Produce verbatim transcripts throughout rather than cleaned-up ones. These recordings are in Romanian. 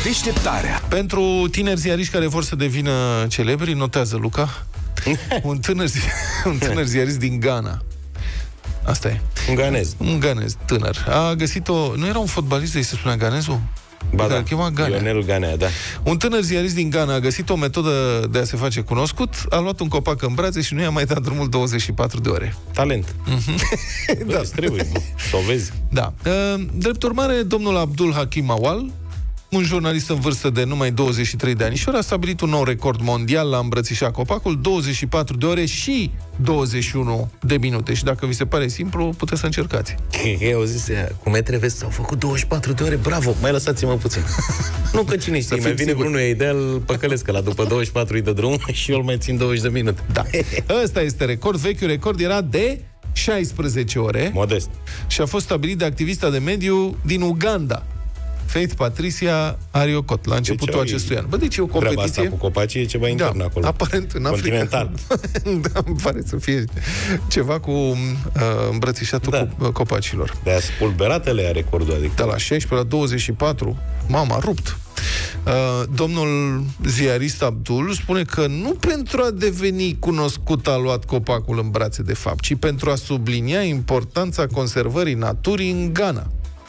Deșteptarea. Pentru tineri ziariști care vor să devină celebri, notează, Luca, un tânăr, un tânăr ziarist din Ghana. Asta e. Un ganez. Un ganez, tânăr. A găsit o... Nu era un fotbalist, îi se spunea ganezul? Ba da, Ionel Ganea, da. Un tânăr ziarist din Ghana a găsit o metodă de a se face cunoscut, a luat un copac în brațe și nu i-a mai dat drumul douăzeci și patru de ore. Talent. Mm-hmm. Da, trebuie să o vezi. Da. Drept urmare, domnul Abdul Hakim Awal, un jurnalist în vârstă de numai douăzeci și trei de anișori, a stabilit un nou record mondial la îmbrățișa copacul, douăzeci și patru de ore și douăzeci și unu de minute. Și dacă vi se pare simplu, puteți să încercați. Eu zis, cu metre vezi, s-au făcut douăzeci și patru de ore, bravo, mai lăsați-mă puțin. Nu că cine știe, mai vine vreunul, ideea îl păcălesc, că la după douăzeci și patru îi dă drum și eu îl mai țin douăzeci de minute. Da. Ăsta este record, vechiul record era de șaisprezece ore. Modest. Și a fost stabilit de activista de mediu din Uganda, Faith Patricia Ariocot, la începutul deci, acestui an. Bă, deci e o competiție... Treaba asta cu copacii e ceva intern da, acolo. Aparent, în Continental. Africa. Da, îmi pare să fie ceva cu uh, îmbrățișatul da. cu, uh, copacilor. De-aia spulberatele a recordul, adică. De la șaisprezece la douăzeci și patru, mama, rupt. Uh, domnul ziarist Abdul spune că nu pentru a deveni cunoscut a luat copacul în brațe de fapt, ci pentru a sublinia importanța conservării naturii în Ghana.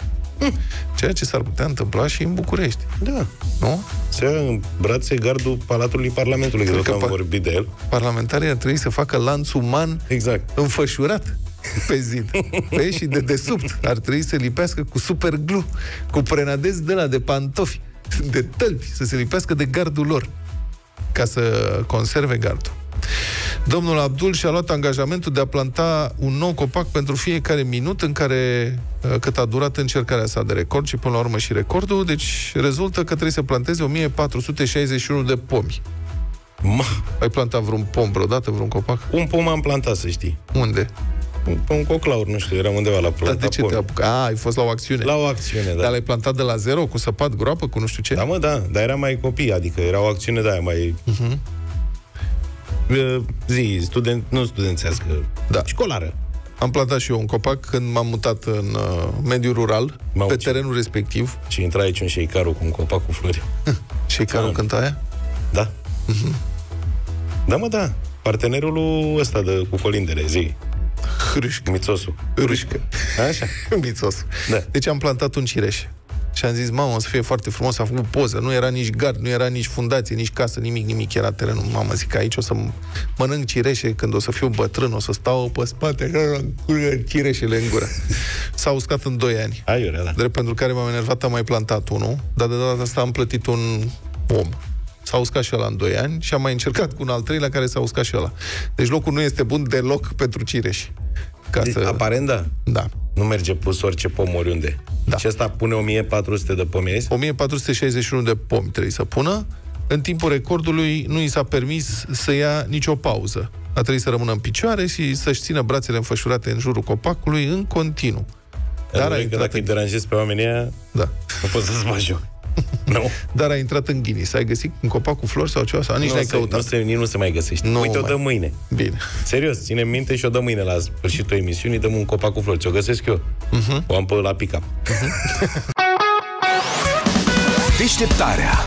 Ceea ce s-ar putea întâmpla și în București. Da. Nu? Se ia în brațe gardul Palatului Parlamentului, că am vorbit de el. Parlamentarii ar trebui să facă lanț uman exact. înfășurat pe zid. Pe și de desubt ar trebui să lipească cu superglu, cu prenadez de la de pantofi, de tălpi, să se lipească de gardul lor, ca să conserve gardul. Domnul Abdul și-a luat angajamentul de a planta un nou copac pentru fiecare minut în care, cât a durat încercarea sa de record și până la urmă și recordul, deci rezultă că trebuie să planteze o mie patru sute șaizeci și unu de pomi. Ma. Ai plantat vreun pom vreodată, vreun copac? Un pom am plantat, să știi. Unde? Un pom coclaur, nu știu, eram undeva la plantat. Dar de ce te apucă? A, ai fost la o acțiune. La o acțiune, da. Dar l-ai plantat de la zero, cu săpat, groapă, cu nu știu ce? Da, mă, da, dar era mai copii, adică era o acțiune de aia mai... Uh-huh. Zi, student, nu studențească, da. Școlară. Am plantat și eu un copac când m-am mutat în uh, mediul rural, Mau, pe terenul respectiv. Și intra aici un șeicarul cu un copac cu flori. Șeicarul cânta aia? Da. Uh-huh. Da, mă, da. Partenerul ăsta de, cu colindele, zi. Hârâșcă. Mițosul. Hârâșcă. Așa. Mițosul. Da. Deci am plantat un cireș. Și am zis, mamă, o să fie foarte frumos, a făcut poză. Nu era nici gard, nu era nici fundație, nici casă, nimic, nimic. Era terenul. Mamă, zic, aici o să mănânc cireșe când o să fiu bătrân, o să stau pe spate, cireșele în gură. S-a uscat în doi ani. Aiurea, da. Drept pentru care m-am enervat, am mai plantat unul, dar de data asta am plătit un om. S-a uscat și ăla în doi ani și am mai încercat cu un al treilea care s-a uscat și ăla. Deci locul nu este bun deloc pentru cireși. Ca de, să... Aparent, da. Da. Nu merge pus orice pom oriunde. Da. Și ăsta pune o mie patru sute de pomi. o mie patru sute șaizeci și unu de pomi trebuie să pună. În timpul recordului nu i s-a permis să ia nicio pauză. A trebuit să rămână în picioare și să-și țină brațele înfășurate în jurul copacului în continuu. Dar a intrat dacă în... îi deranjezi pe oamenii aia, da. Nu poți să-ți bagi joc. No. Dar a intrat în Guinness. Ai găsit un copac cu flori sau ceva? Sau nici nu n-ai se, căutat? Nu se, nici nu se mai găsește. Nu Uite, mai. O dă mâine. Bine. Serios, ține minte și o dă mâine la sfârșitul emisiunii, dăm un copac cu flori. Ți-o găsesc eu. Uh-huh. O am pe la pick-up. Uh-huh. Deșteptarea.